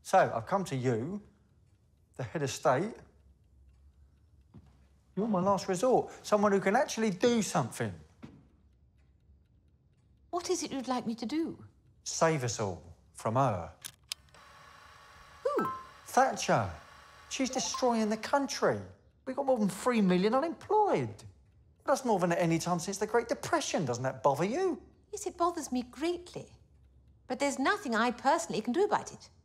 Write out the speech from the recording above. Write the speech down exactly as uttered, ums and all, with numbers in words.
So, I've come to you, the head of state. You're my last resort. Someone who can actually do something. What is it you'd like me to do? Save us all from her. Who? Thatcher. She's destroying the country. We've got more than three million unemployed. That's more than at any time since the Great Depression. Doesn't that bother you? Yes, it bothers me greatly. But there's nothing I personally can do about it.